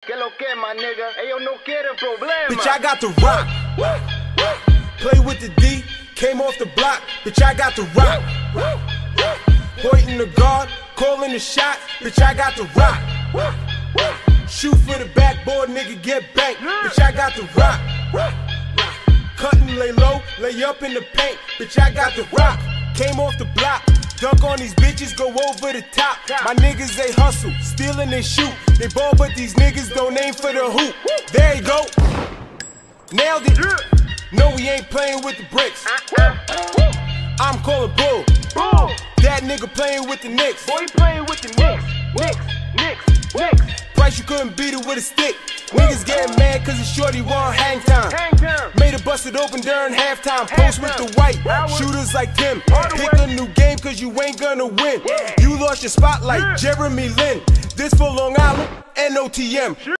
Que lo que, my nigga? Ellos no quieren problema. Bitch, I got the rock. Play with the D, came off the block. Bitch, I got the rock. Pointing the guard, calling the shot. Bitch, I got the rock. Shoot for the backboard, nigga, get banked. Bitch, I got the rock. Cutting, lay low, lay up in the paint. Bitch, I got the rock. Came off the block. Dunk on these bitches, go over the top. My niggas, they hustle, steal and they shoot. They ball, but these niggas don't aim for the hoop. There you go. Nailed it. No, we ain't playing with the bricks. I'm calling bull. That nigga playing with the Knicks. Boy, you playing with the Knicks. Price, you couldn't beat it with a stick. Niggas getting mad cause the shorty want hang time. Made it bust it open during halftime. Post with the white, shooters like Tim. Pick a new game cause you ain't gonna win. You lost your spot like Jeremy Lin. This for Long Island, NOTM.